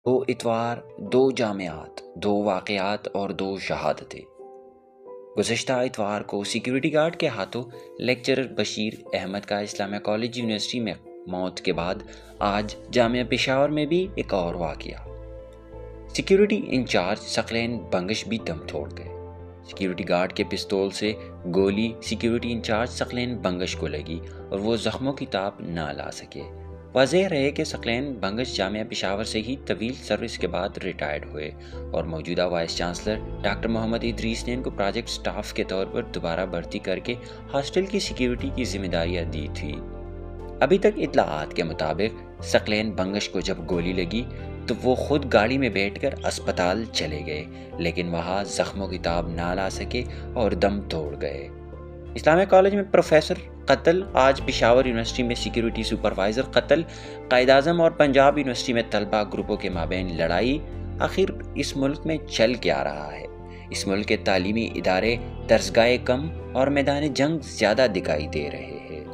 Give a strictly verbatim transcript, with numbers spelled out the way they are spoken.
دو اتوار، دو جامعات، دو واقعات اور دو شہادتیں۔ گزشتہ اتوار کو سیکیورٹی گارڈ کے ہاتھوں لیکچرر بشیر احمد کا اسلامیہ کالج یونیورسٹی میں موت کے بعد آج جامعہ پشاور میں بھی ایک اور واقعہ۔ سیکیورٹی انچارج ثقلین بنگش بھی دم توڑ گئے۔ سیکیورٹی گارڈ کے پستول سے گولی سیکیورٹی انچارج ثقلین بنگش کو لگی اور وہ زخموں کی تاب نہ لا سکے۔ واضح رہے کہ ثقلین بنگش جامعہ پشاور سے ہی طویل سروس کے بعد ریٹائرڈ ہوئے اور موجودہ vice chancellor doctor Muhammad Idrees نے ان کو پروجیکٹ سٹاف کے طور پر دوبارہ بھرتی کر کے ہاسٹل کی سیکیورٹی کی ذمہ داریاں دی تھی۔ ابھی تک اطلاعات کے مطابق ثقلین بنگش کو جب گولی لگی تو وہ خود گاڑی میں بیٹھ کر اسپتال چلے گئے، لیکن وہاں زخموں کی تاب نہ لا سکے اور دم توڑ گئے۔ اسلامیہ کالج میں پروفیسر قتل، آج پشاور یونیورسٹی میں سیکیورٹی سپروائزر قتل، قائد اعظم اور پنجاب یونیورسٹی میں طلبہ گروپوں کے مابین لڑائی، آخر اس ملک میں چل کیا رہا ہے؟ اس ملک کے تعلیمی ادارے درسگاہ کم اور میدان جنگ زیادہ دکھائی دے رہے ہیں۔